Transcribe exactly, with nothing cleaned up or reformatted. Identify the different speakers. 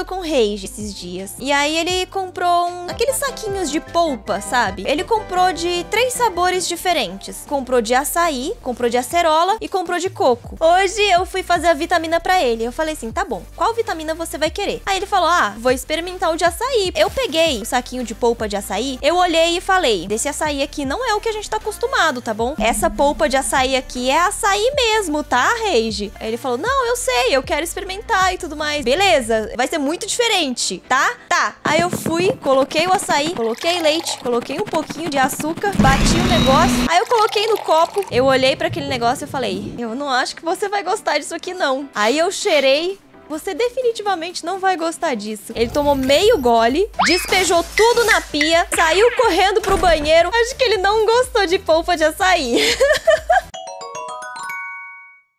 Speaker 1: conversando com o Reiji esses dias. E aí ele comprou um... aqueles saquinhos de polpa, sabe? Ele comprou de três sabores diferentes. Comprou de açaí, comprou de acerola e comprou de coco. Hoje eu fui fazer a vitamina pra ele. Eu falei assim, tá bom, qual vitamina você vai querer? Aí ele falou, ah, vou experimentar o de açaí. Eu peguei o saquinho de polpa de açaí, eu olhei e falei, desse açaí aqui não é o que a gente tá acostumado, tá bom? Essa polpa de açaí aqui é açaí mesmo, tá, Reiji? Aí ele falou, não, eu sei, eu quero experimentar e tudo mais. Beleza, vai ser muito diferente, tá? Tá. Aí eu fui, coloquei o açaí, coloquei leite, coloquei um pouquinho de açúcar, bati o negócio, aí eu coloquei no copo, eu olhei pra aquele negócio e falei, eu não acho que você vai gostar disso aqui não. Aí eu cheirei, você definitivamente não vai gostar disso. Ele tomou meio gole, despejou tudo na pia, saiu correndo pro banheiro. Acho que ele não gostou de polpa de açaí.